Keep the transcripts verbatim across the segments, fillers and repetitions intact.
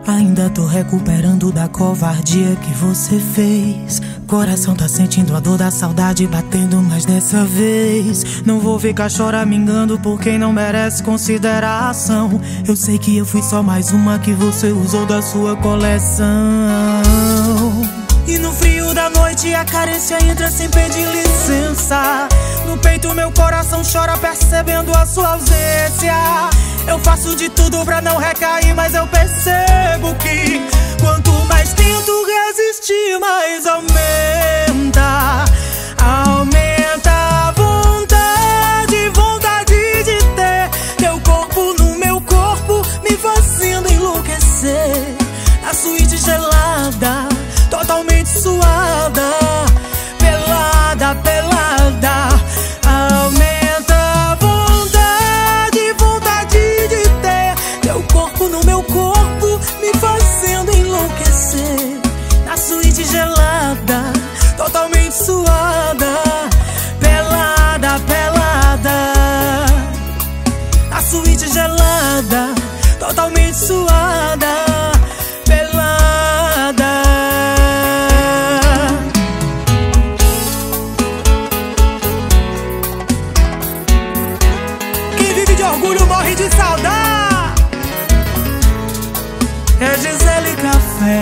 Ainda tô recuperando da covardia que você fez. Coração tá sentindo a dor da saudade batendo, mas dessa vez não vou ficar choramingando por quem não merece consideração. Eu sei que eu fui só mais uma que você usou da sua coleção. E no frio da noite a carência entra sem pedir licença. No peito meu coração chora percebendo a sua ausência. Eu faço de tudo pra não recair, mas eu percebo que quanto mais tento resistir, mais aumenta. Aumenta a vontade, vontade de ter teu corpo no meu corpo, me fazendo enlouquecer. A suíte gelada, totalmente suada, pelada, pelada. Aumenta a vontade, vontade de ter teu corpo no meu corpo, me fazendo enlouquecer. Na suíte gelada, totalmente suada, pelada, pelada. Na suíte gelada, totalmente suada, pelada. Quem vive de orgulho morre de saudade. É Gisele Café.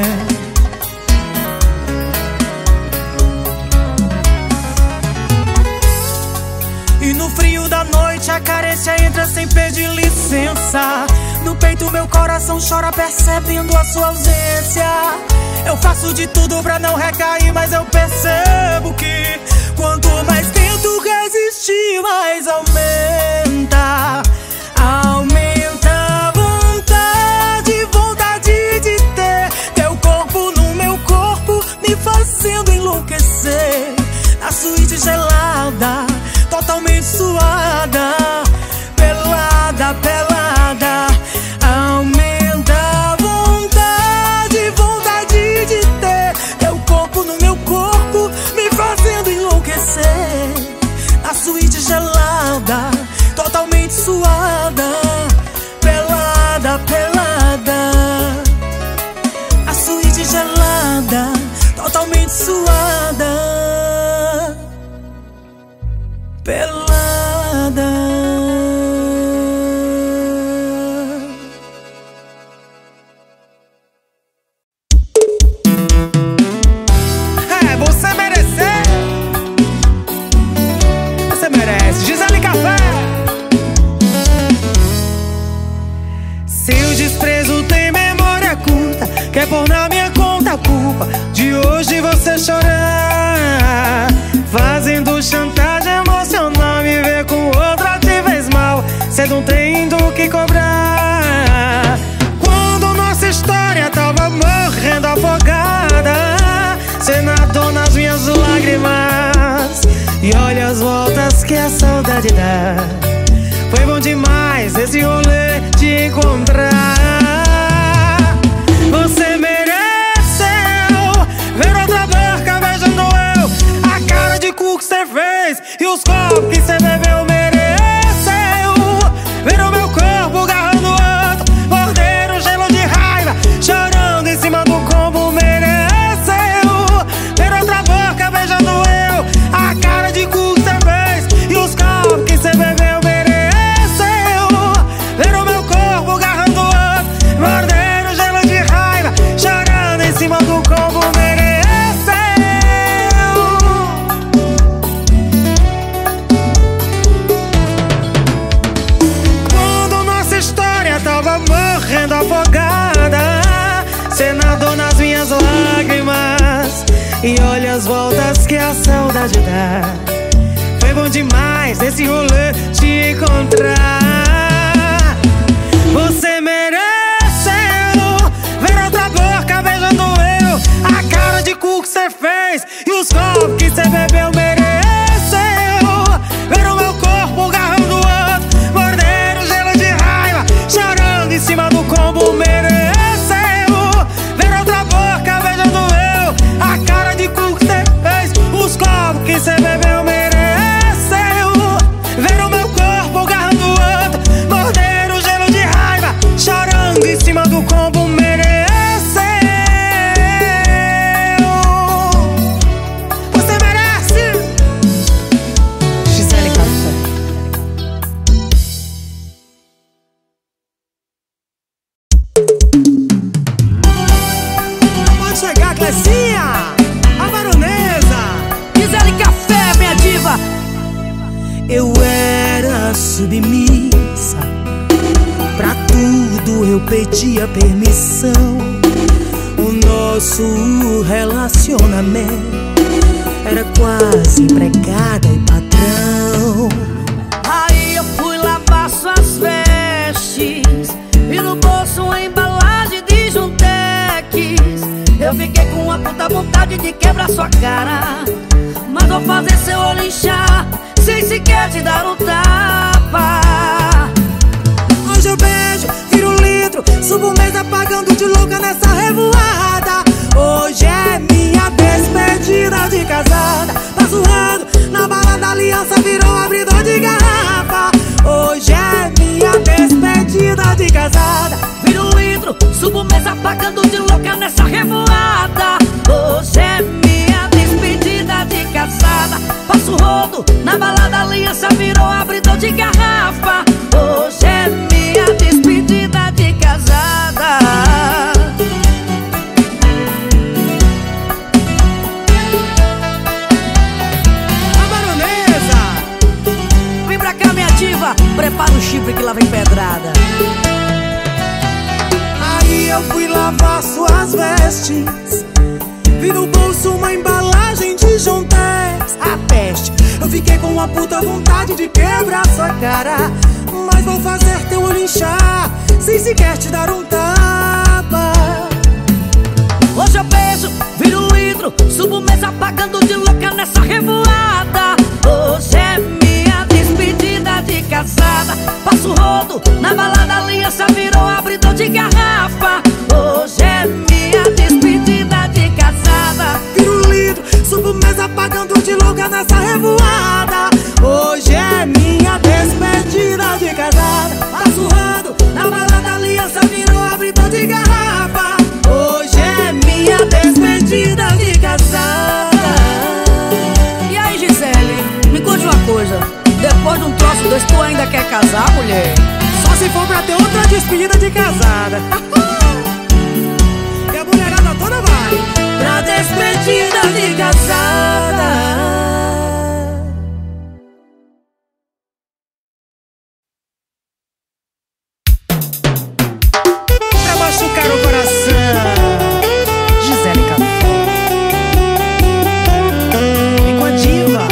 E no frio da noite a carência entra sem pedir licença. No peito meu coração chora percebendo a sua ausência. Eu faço de tudo pra não recair, mas eu percebo que quanto mais tento resistir, mais aumenta. Aumenta a vontade, vontade de ter teu corpo no meu corpo, me fazendo enlouquecer. Na suíte gelada, totalmente suada, pelada, pelada. Aumenta a vontade, vontade de ter teu corpo no meu corpo, me fazendo enlouquecer. Na suíte gelada, totalmente suada, pelada, pelada. A suíte gelada, totalmente suada, pelada. É, você merecer. Você merece. Gisele Café. Seu desprezo tem memória curta, quer pôr na minha conta a culpa de hoje você chorar, fazendo chantagem emocional, me ver com outra te fez mal, cê não tem do que cobrar. Quando nossa história tava morrendo afogada, cê nadou nas minhas lágrimas. E olha as voltas que a saudade dá. Foi bom demais esse rolê te encontrar. Você mereceu ver outra boca beijando eu, a cara de cu que cê fez e os copos que cê bebeu. Mereceu ver o meu corpo agarrando outro, morder o gelo de raiva, chorando em cima do combo. Mereceu ver outra boca beijando eu, a cara de cu que cê fez e os copos que cê bebeu. Mereceu ver o meu corpo agarrando outro, morder o gelo de raiva, chorando em cima do combo. Morrendo afogada, cê nadou nas minhas lágrimas. E olha as voltas que a saudade dá. Foi bom demais esse rolê te encontrar. Você mereceu ver outra boca beijando eu, a cara de cu que cê fez e os copos que cê bebeu. Mereceu ver o meu corpo agarrando o outro, morder o gelo de raiva, chorando em cima do combo. Mereceu ver outra boca beijando eu, a cara de cu que cê fez, os copos que cê bebeu. Mereceu ver o meu corpo agarrando o outro, eu pedia permissão. O nosso relacionamento era quase empregada e patrão. Aí eu fui lavar suas vestes, vi no bolso uma embalagem de Juntex. Eu fiquei com uma puta vontade de quebrar sua cara, mas vou fazer seu olho inchar sem sequer te dar um tapa. Hoje eu beijo, viro um litro, subo um mês apagando de louca nessa revoada. Hoje é minha despedida de casada. Passo rando na bala da aliança, virou um abridor de garrafa. Hoje é minha despedida de casada. Viro um litro, subo um mês apagando de louca nessa revoada. Hoje é minha despedida de casada. Passo rodo na bala da aliança, virou um abridor de garrafa. Hoje é minha despedida de casada. A baronesa! Vem pra cá, minha diva, prepara o chifre que lá vem pedrada. Aí eu fui lavar suas vestes, vi no bolso uma embalagem de Jontex. A peste, eu fiquei com uma puta vontade de quebrar sua cara, mas vou fazer teu olho inchar sem sequer te dar um tapa. Hoje eu beijo, viro um litro, subo um mês apagando de louca nessa revoada. Hoje é minha despedida de casada. Passo rodo na bala da aliança, virou um abridor de garrafa. Hoje é minha despedida de casada. Viro um litro, subo um mês apagando de louca nessa revoada. Hoje é minha despedida de casada. Passo rando na bala da aliança, virou um abridor de garrafa. Hoje é minha despedida de casada. E aí, Gisele, me conte uma coisa, depois de um troço desse tu ainda quer casar, mulher? Só se for pra ter outra despedida de casada. E a mulherada toda vai pra despedida de casada. Pra machucar o coração, Gisele Café. Vem com a diva.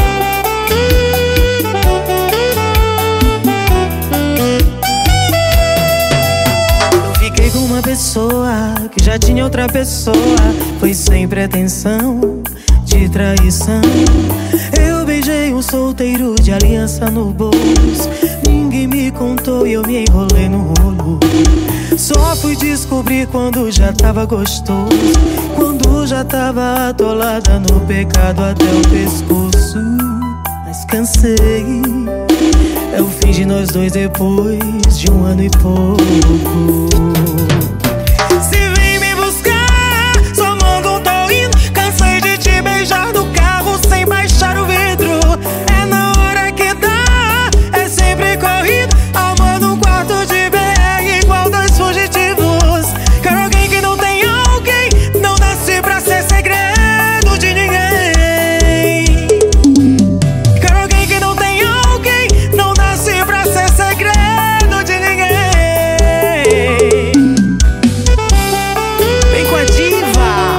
Eu fiquei com uma pessoa que já tinha outra pessoa, foi sem pretensão de traição. Eu beijei um solteiro de aliança no bolso, ninguém me contou e eu me enrolei no rolo. Só fui descobrir quando já tava gostoso, quando já tava atolada no pecado até o pescoço. Mas cansei, é o fim de nós dois depois de um ano e pouco. Se vem me buscar, só manda um tô indo. Cansei de te beijar no carro sem baixar o vidro. É na hora que dá, é sempre corrido. Armando um quarto de B R igual dois fugitivos. Quero alguém que não tem alguém, não nasce pra ser segredo de ninguém. Quero alguém que não tem alguém, não nasce pra ser segredo de ninguém. Vem com a diva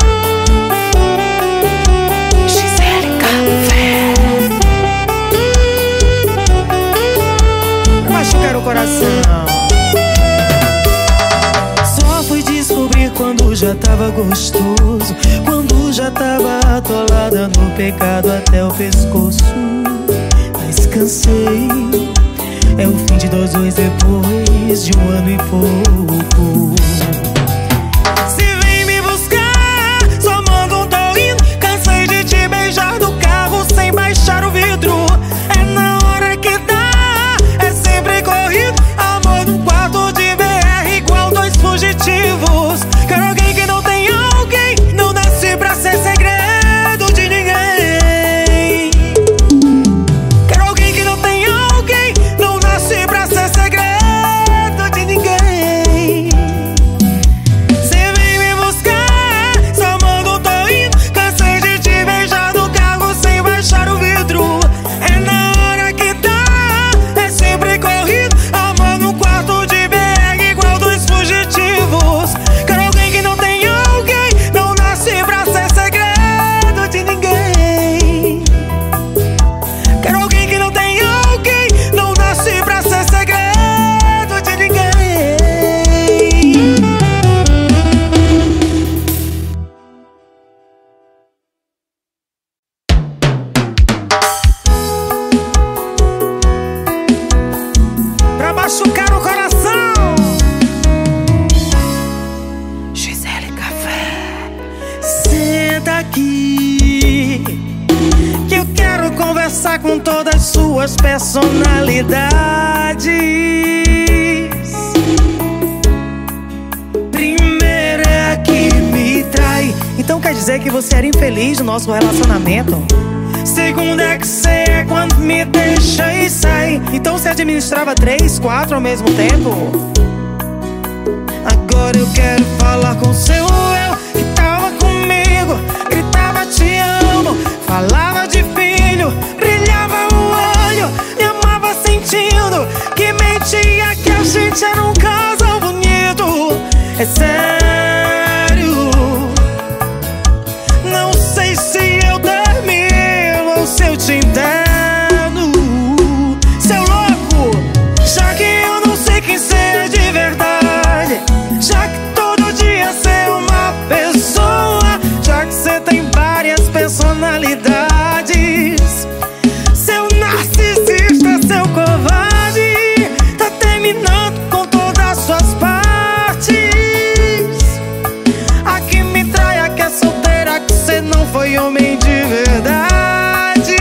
Gisele Café pra machucar o coração. Só fui descobrir quando já tava gostoso, quando já tava atolada no pecado até o pescoço. Mas cansei, é o fim de nós dois depois de um ano e pouco. Se vem me buscar, só manda um tô indo. Cansei de te beijar no carro sem baixar o vidro. É na hora que dá, é sempre corrido. Amor num quarto de B R igual dois fugitivos. Quero alguém que não tem alguém, não nasce pra ser segredo de ninguém. Quero alguém que não tem alguém, não nasce pra ser segredo de ninguém. tá com todas as suas personalidades. Primeiro é a que me trai. Então quer dizer que você era infeliz no nosso relacionamento? Segundo é que cê é quando me deixa e sai. Então você administrava três, quatro ao mesmo tempo? Agora eu quero falar com seu eu que tava comigo, gritava te amo, falava de filho, brilhava o olho, me amava sentindo que mentia que a gente era um casal bonito. É sério, não sei se eu termino ou se eu te entendo. Seu louco, já que eu não sei quem cê é de verdade, já que todo dia cê é uma pessoa, já que cê tem várias personalidades. Seu narcisista, seu covarde, tá terminando com todas as suas partes. A que me trai, a que é solteira, que cê não foi homem de verdade.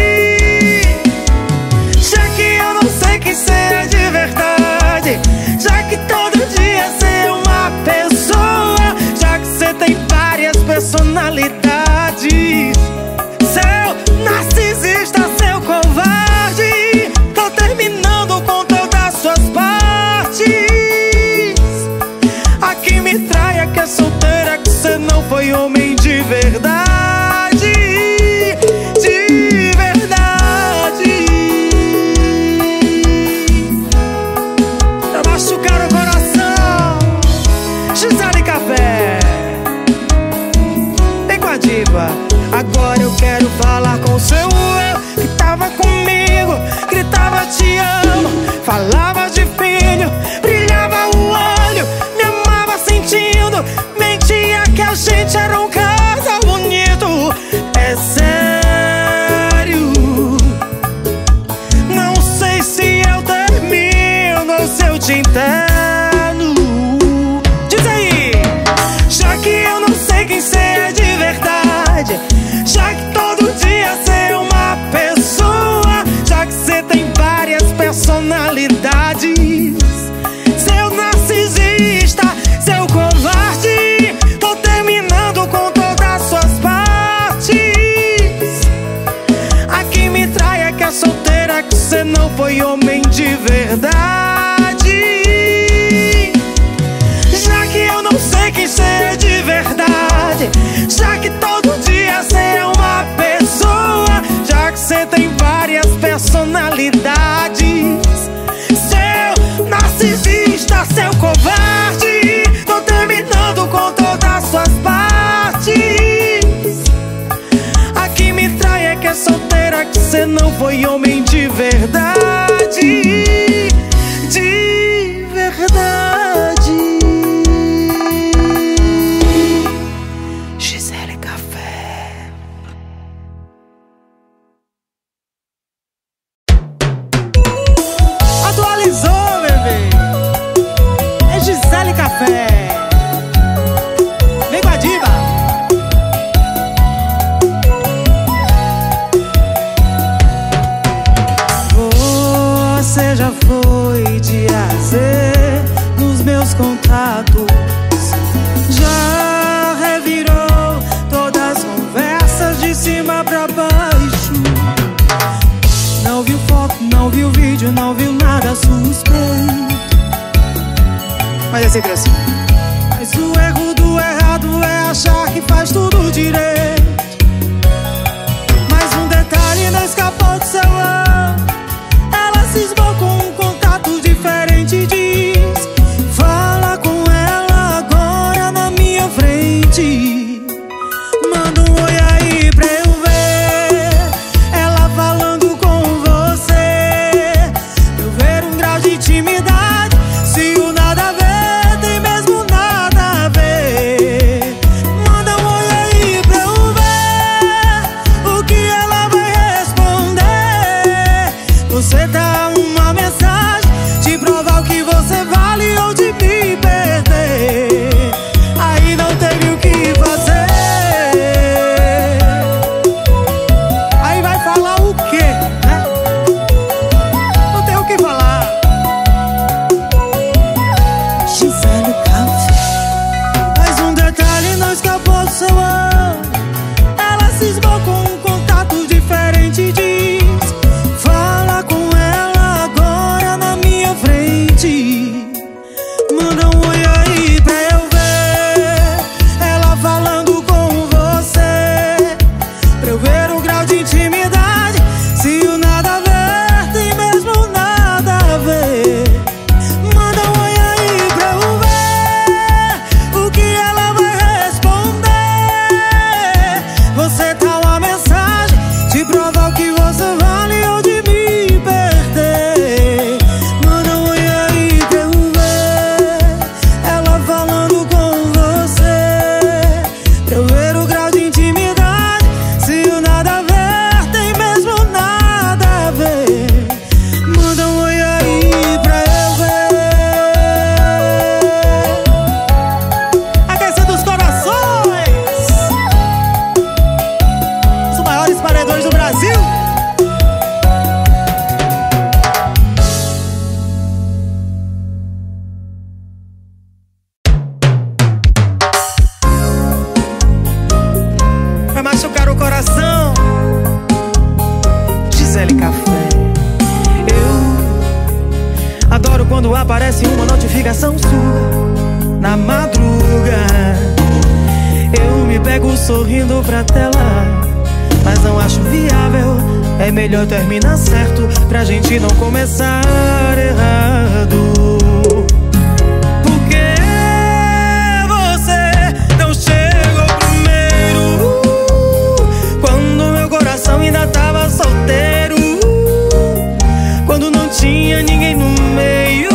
Já que eu não sei quem cê é de verdade, já que todo dia cê é uma pessoa, já que cê tem várias personalidades. Seu narcisista, seu covarde, tá terminando com todas as suas partes. A que me trai, a que é solteira, que cê não foi homem de verdade. De verdade. Pra machucar o coração, Gisele Café. Vem com a diva. Agora eu quero falar com seu eu que tava comigo, gritava te amo, falava de filho, brilhava o olho, me amava sentindo, mentia que a gente era um casal bonito. É sério, não sei se eu termino ou se eu te entendo. Diz aí, já que eu não sei quem cê é de verdade, já que todo dia cê é uma pessoa, já que cê tem várias personalidades. Seu narcisista, seu covarde, tô terminando com todas as suas partes. A que me trai, a que é solteira, que cê não foi homem de verdade. Já que eu não sei quem cê é de verdade, já que todo dia cê é uma pessoa, já que cê tem várias personalidades. Seu narcisista, seu covarde, tô terminando com todas as suas partes. A que me trai, é que é solteira, que cê não foi homem de verdade. De verdade. Gisele Café. Atualizou, bebê. É Gisele Café. Vem com a diva. Você já foi de A a Z nos meus contatos, já revirou todas as conversas de cima pra baixo. Não viu foto, não viu vídeo, não viu nada suspeito. Mas é sempre assim. Mas o erro do errado é achar que faz tudo direito. Mas um detalhe não escapou do seu olho. Ela cismou com um contato diferente e diz: fala com ela agora na minha frente. Manda um oi aí pra eu ver ela falando com você, pra eu ver um grau de intimidade. Se o nada a ver tem mesmo ligação sua na madruga. Eu me pego sorrindo pra tela, mas não acho viável. É melhor terminar certo pra gente não começar errado. Porque você não chegou primeiro, quando meu coração ainda tava solteiro, quando não tinha ninguém no meio.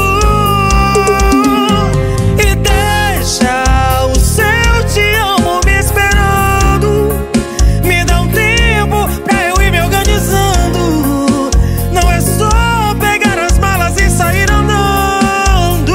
E deixa o seu te amo me esperando. Me dá um tempo pra eu ir me organizando. Não é só pegar as malas e sair andando.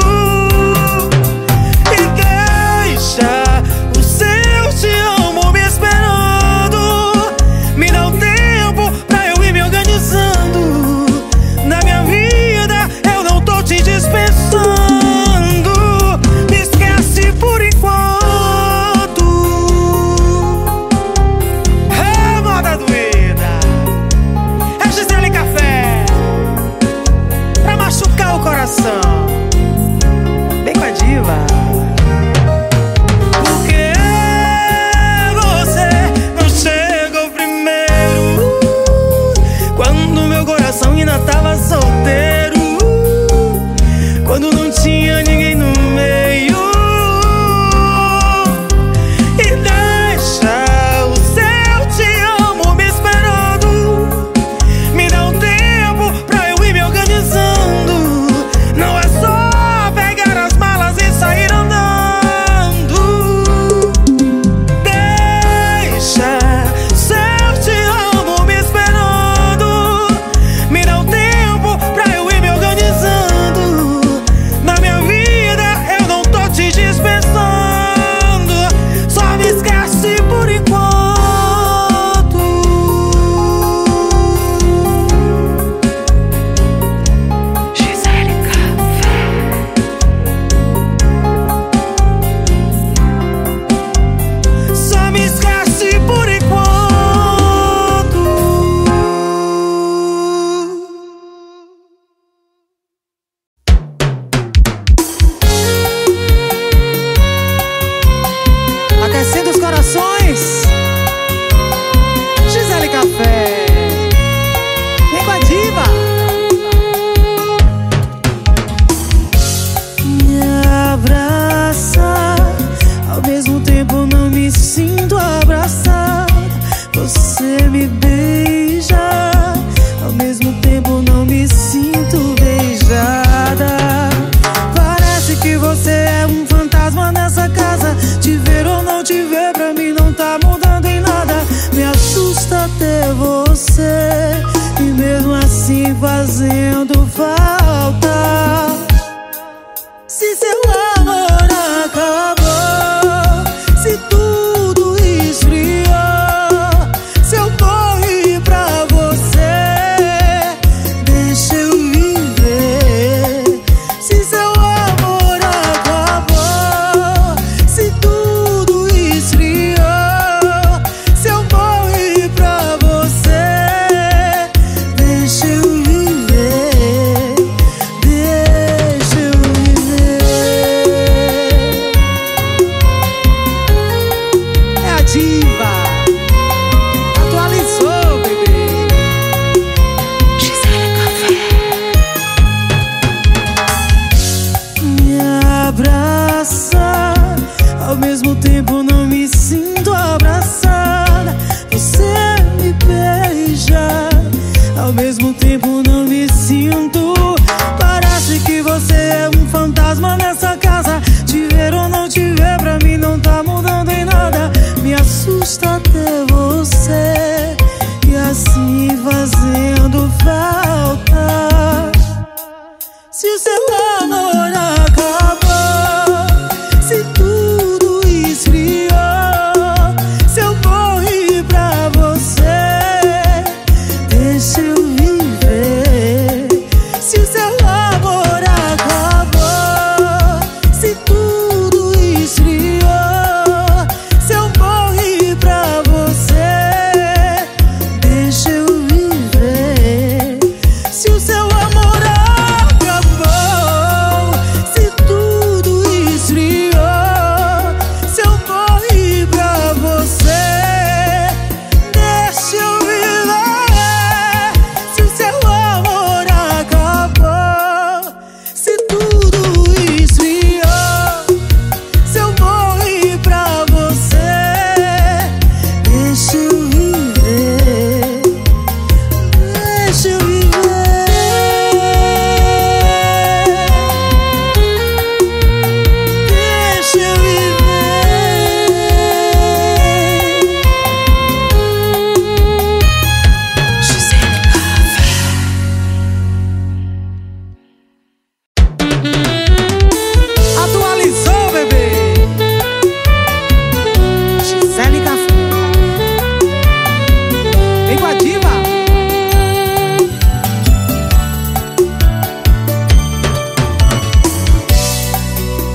E deixa o seu te amo me esperando. Me dá um tempo pra eu ir me organizando. Na minha vida eu não tô te dispensando. Me esquece por enquanto. É moda doida, é Gisele Café, pra machucar o coração. Vem com a diva. Porque você não chegou primeiro, quando meu coração ainda tava solteiro, quando não tinha ninguém no meio. E deixa o seu te amo me esperando. Me dá um tempo pra eu ir me organizando. Não é só pegar as malas e sair andando. Deixa seu te amo me esperando. Me dá um tempo pra eu ir me organizando. Na minha vida eu não tô te dispensando. Só me esquece por enquanto. Gisele Café. Só me esquece por enquanto. Aquecendo os corações, Gisele Café. Vem com a diva. Me abraça, ao mesmo tempo não me sinto abraçado. Você me beija, ao mesmo tempo não me sinto beijada. Parece que você é um fantasma nessa casa. Te ver ou não te ver pra mim não tá mudando em nada. Me assusta ter você, e mesmo assim fazendo falta. Se seu amor acabou, se tudo esfriou, se eu corri pra você, deixa eu viver. Se seu amor acabou, se tudo esfriou, se eu morri pra você, deixa eu viver, deixa eu viver. É a diva, atualizou, bebê. Gisele Café. Me abraça, ao mesmo tempo não me sinto abraçada. Você me beija, ao mesmo tempo não me sinto. Parece que você é um fantasma nessa casa. Te ver ou não te ver pra mim não tá mudando em nada. Me assusta ter você, e assim fazendo falta. Se o seu amor acabou, se tudo esfriou, se eu morri pra você, deixa eu viver.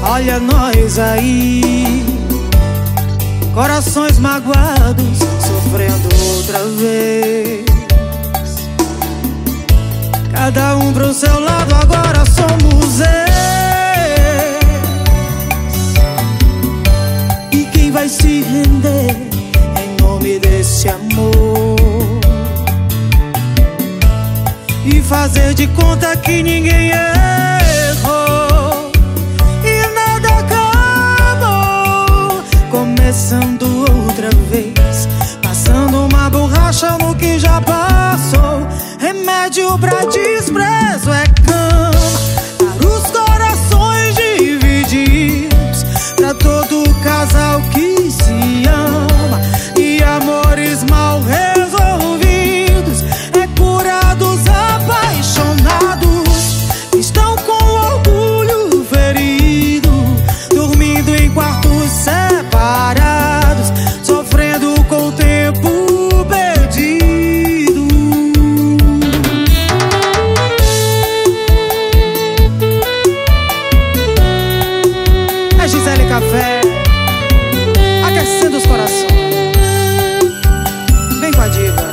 Olha nós aí, corações magoados, sofrendo outra vez. Cada um pro seu lado, agora somos ex. E quem vai se render em nome desse amor e fazer de conta que ninguém errou e nada acabou, começando outra vez, passando uma borracha no que já passou. Remédio pra desprezo é cama para os corações divididos, pra todo casal que se ama e amores mal resolvidos. É cura dos apaixonados que estão com orgulho ferido, dormindo em quartos separados, sofrendo com o tempo perdido. É Gisele Café, aquecendo os corações. Vem com a diva.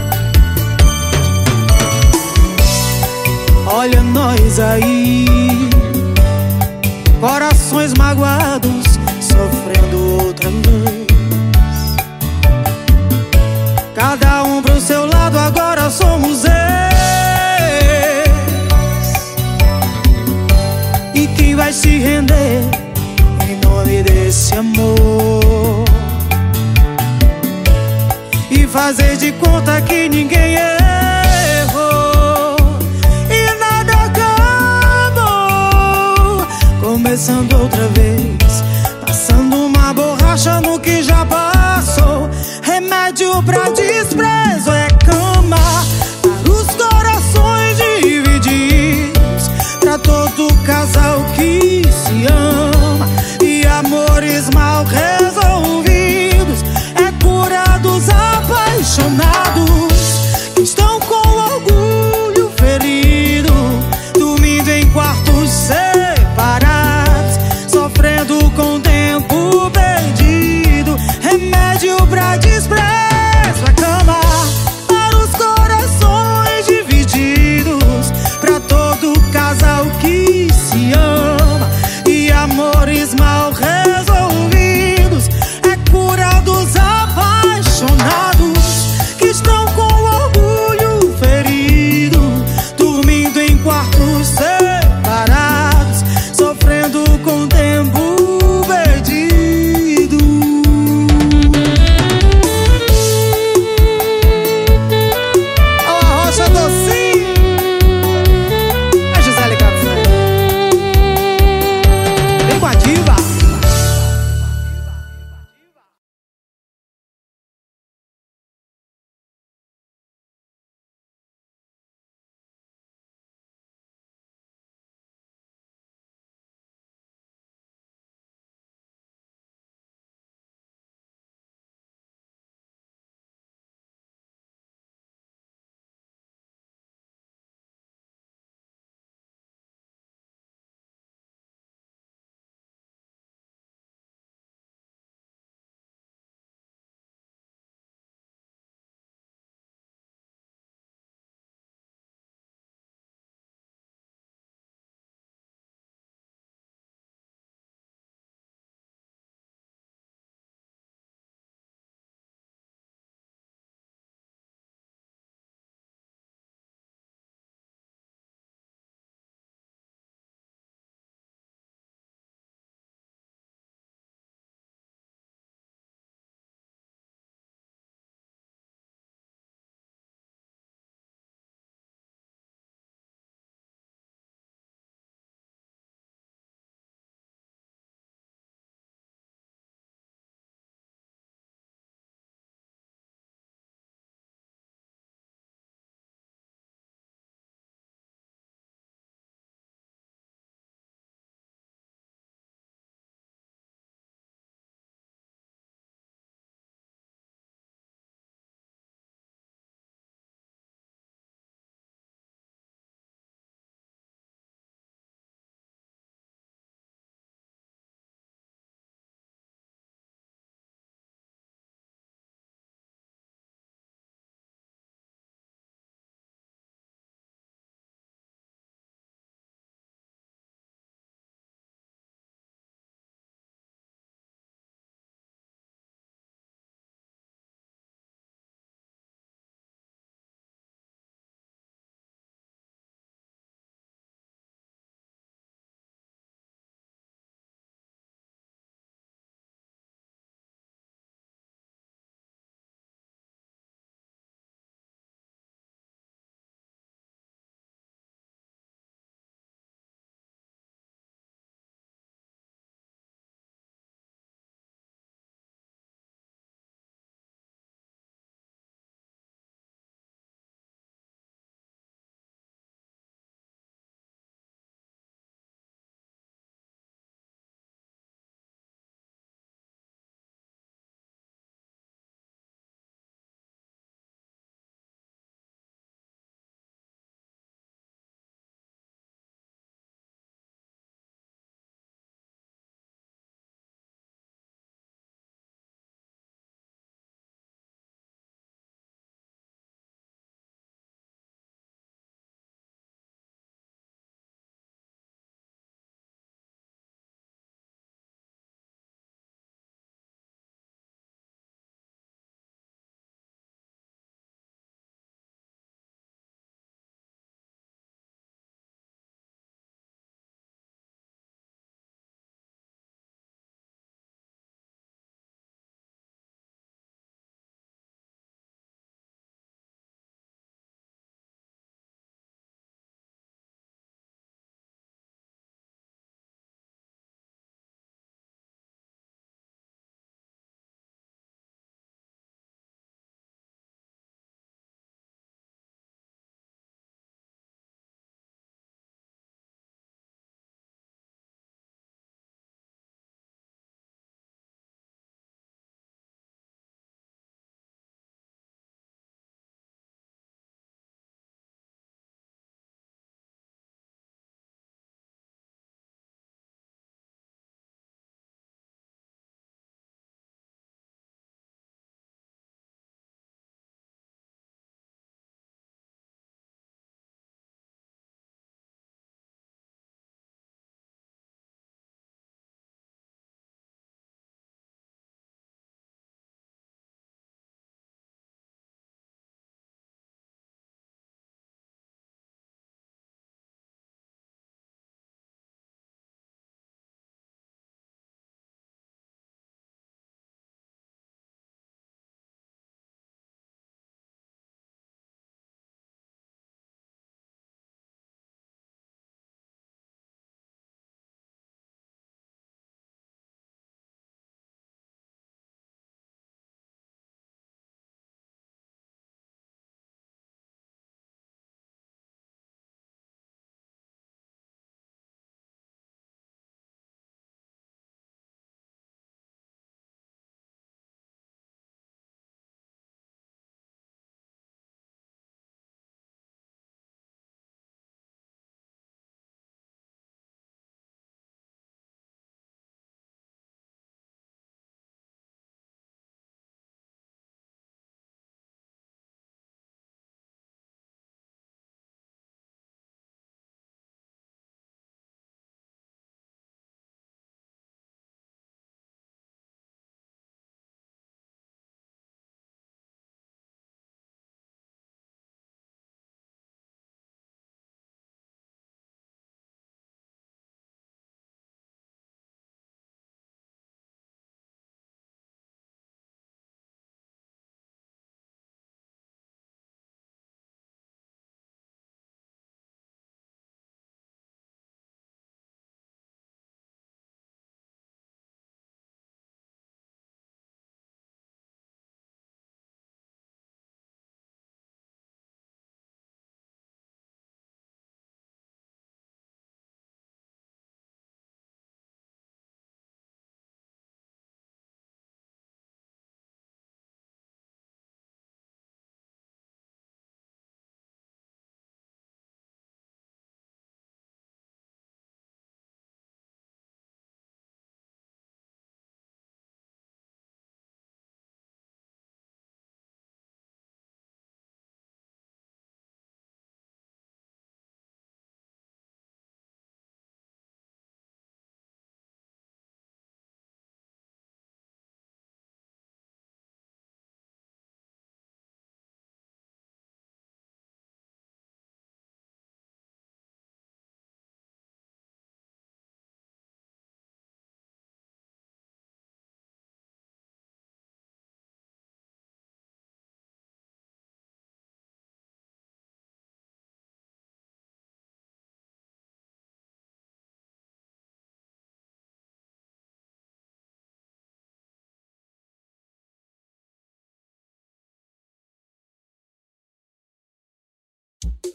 Olha nós aí, corações magoados, sofrendo outra vez. Cada um pro seu lado, agora somos ex. E quem vai se render em nome desse amor e fazer de conta que ninguém errou e nada acabou, começando outra vez, passando uma borracha no que já passou. Remédio pra desprezo é cama para os corações divididos, pra todo casal que se ama e amores mal resolvidos. É cura dos apaixonados que estão com orgulho ferido, dormindo em quartos separados, sofrendo com o tempo perdido. Remédio pra desprezo é cama para os corações divididos, pra todo casal que se ama e amor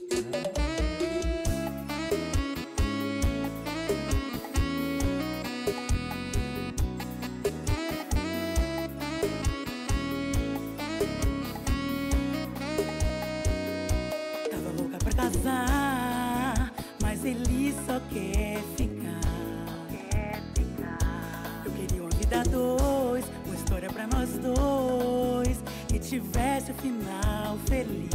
Tava louca pra casar, mas ele só quer ficar. Eu queria uma vida a dois, uma história pra nós dois, que tivesse o final feliz.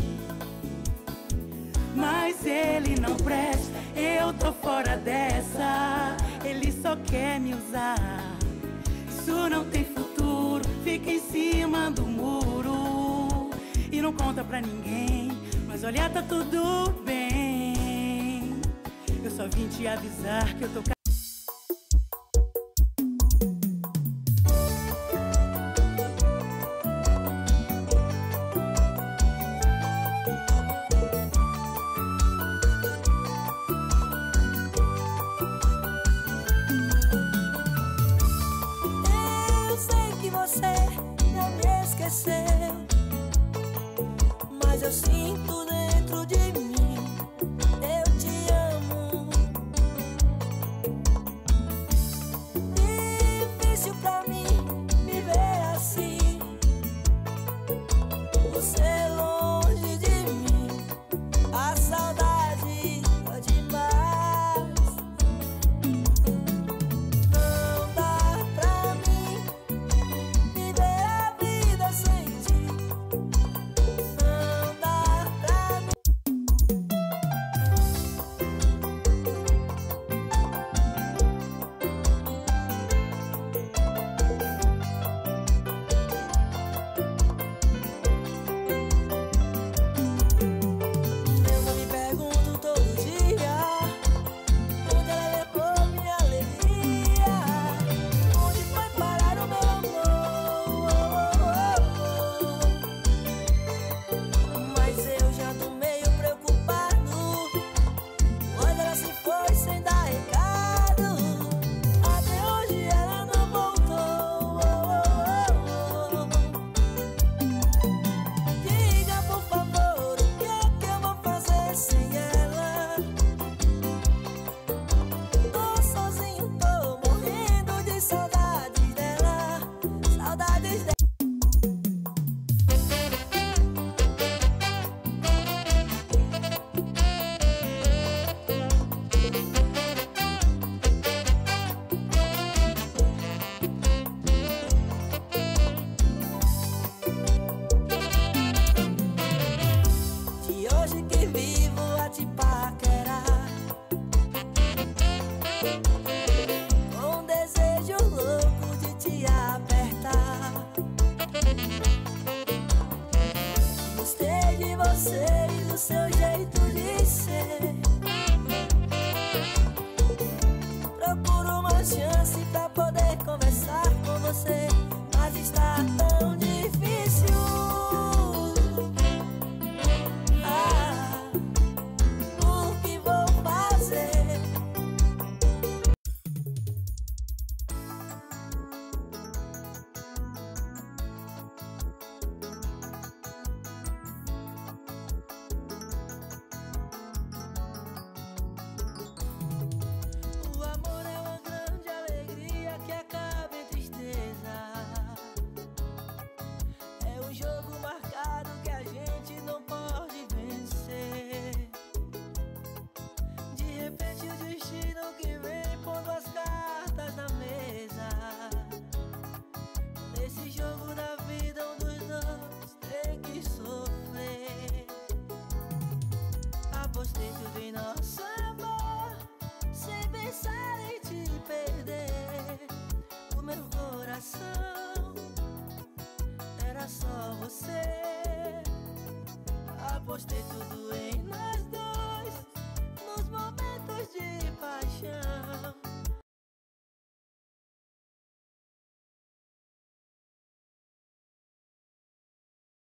Mas ele não presta, eu tô fora dessa. Ele só quer me usar. Isso não tem futuro, fica em cima do muro e não conta pra ninguém. Mas olha, tá tudo bem. Eu só vim te avisar que eu tô ca... Eu sei que você não me esqueceu, mas eu sinto dentro de mim, eu te amo. Difícil pra mim me ver assim, você longe de mim, a saudade é demais. Não dá pra mim viver a vida sem ti. Não dá pra mim. Eu me pergunto todo dia onde ela levou minha alegria, onde foi parar o meu amor. Mas eu já tô meio preocupado, pois ela se foi sem dar recado. Até hoje ela não voltou. Diga por favor, o que é que eu vou fazer sem ela? Tô sozinho, tô morrendo de saudade dela, saudades dela. De hoje que vivo a te paquerar, com um desejo louco de te apertar. Gostei de você e do seu jeito de ser. Procuro uma chance pra poder conversar com você, mas está tão difícil. Ah, o que vou fazer? O amor é uma grande alegria que acaba em tristeza. É um jogo marcado que a gente não pode vencer. De repente o destino que vem pondo as cartas na mesa. Nesse jogo da vida um dos dois tem que sofrer. Apostei tudo em nosso amor, sem pensar em te perder. O meu coração era só você. Apostei tudo em nós dois.